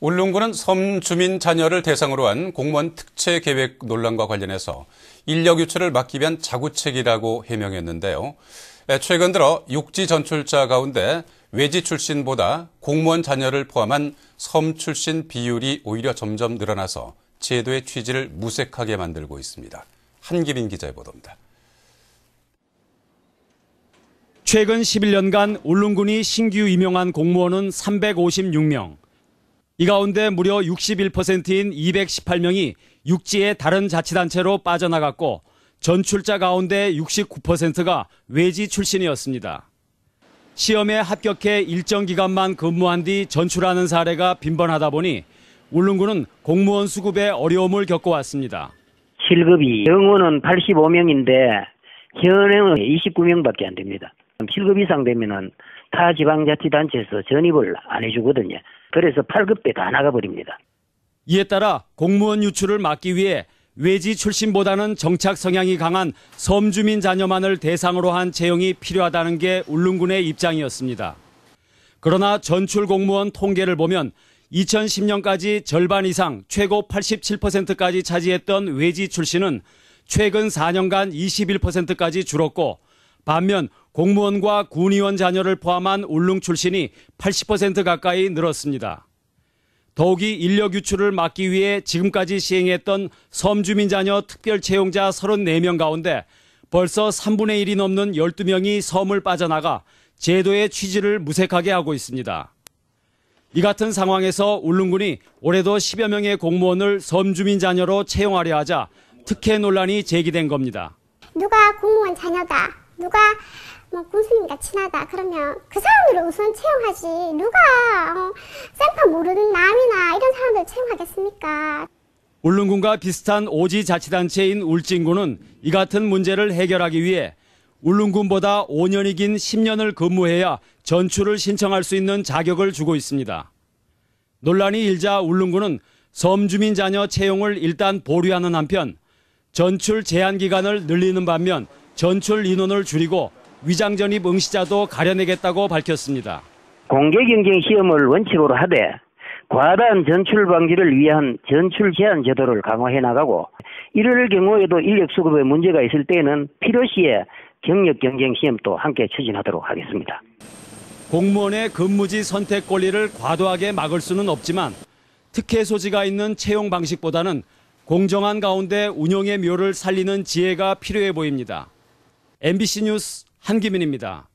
울릉군은 섬 주민 자녀를 대상으로 한 공무원 특채 계획 논란과 관련해서 인력 유출을 막기 위한 자구책이라고 해명했는데요. 최근 들어 육지 전출자 가운데 외지 출신보다 공무원 자녀를 포함한 섬 출신 비율이 오히려 점점 늘어나서 제도의 취지를 무색하게 만들고 있습니다. 한기빈 기자의 보도입니다. 최근 11년간 울릉군이 신규 임용한 공무원은 356명. 이 가운데 무려 61%인 218명이 육지의 다른 자치단체로 빠져나갔고 전출자 가운데 69%가 외지 출신이었습니다. 시험에 합격해 일정 기간만 근무한 뒤 전출하는 사례가 빈번하다 보니 울릉군은 공무원 수급에 어려움을 겪어왔습니다. 실급이 영어는 85명인데 현행은 29명밖에 안 됩니다. 실급 이상 되면은 타 지방자치단체에서 전입을 안 해주거든요. 그래서 8급배 다 나가버립니다. 이에 따라 공무원 유출을 막기 위해 외지 출신보다는 정착 성향이 강한 섬주민 자녀만을 대상으로 한 채용이 필요하다는 게 울릉군의 입장이었습니다. 그러나 전출 공무원 통계를 보면 2010년까지 절반 이상 최고 87%까지 차지했던 외지 출신은 최근 4년간 21%까지 줄었고 반면 공무원과 군의원 자녀를 포함한 울릉 출신이 80% 가까이 늘었습니다. 더욱이 인력 유출을 막기 위해 지금까지 시행했던 섬주민 자녀 특별 채용자 34명 가운데 벌써 3분의 1이 넘는 12명이 섬을 빠져나가 제도의 취지를 무색하게 하고 있습니다. 이 같은 상황에서 울릉군이 올해도 10여 명의 공무원을 섬주민 자녀로 채용하려 하자 특혜 논란이 제기된 겁니다. 누가 공무원 자녀다, 누가 군수님과 친하다 그러면 그 사람들을 우선 채용하지 누가 생판 모르는 남이나 이런 사람들 채용하겠습니까? 울릉군과 비슷한 오지 자치단체인 울진군은 이 같은 문제를 해결하기 위해 울릉군보다 5년이 긴 10년을 근무해야 전출을 신청할 수 있는 자격을 주고 있습니다. 논란이 일자 울릉군은 섬주민 자녀 채용을 일단 보류하는 한편 전출 제한 기간을 늘리는 반면 전출 인원을 줄이고 위장 전입 응시자도 가려내겠다고 밝혔습니다. 공개 경쟁 시험을 원칙으로 하되 과다한 전출 방지를 위한 전출 제한 제도를 강화해 나가고 이럴 경우에도 인력 수급에 문제가 있을 때는 필요시에 경력 경쟁 시험도 함께 추진하도록 하겠습니다. 공무원의 근무지 선택 권리를 과도하게 막을 수는 없지만 특혜 소지가 있는 채용 방식보다는 공정한 가운데 운용의 묘를 살리는 지혜가 필요해 보입니다. MBC 뉴스 한기민입니다.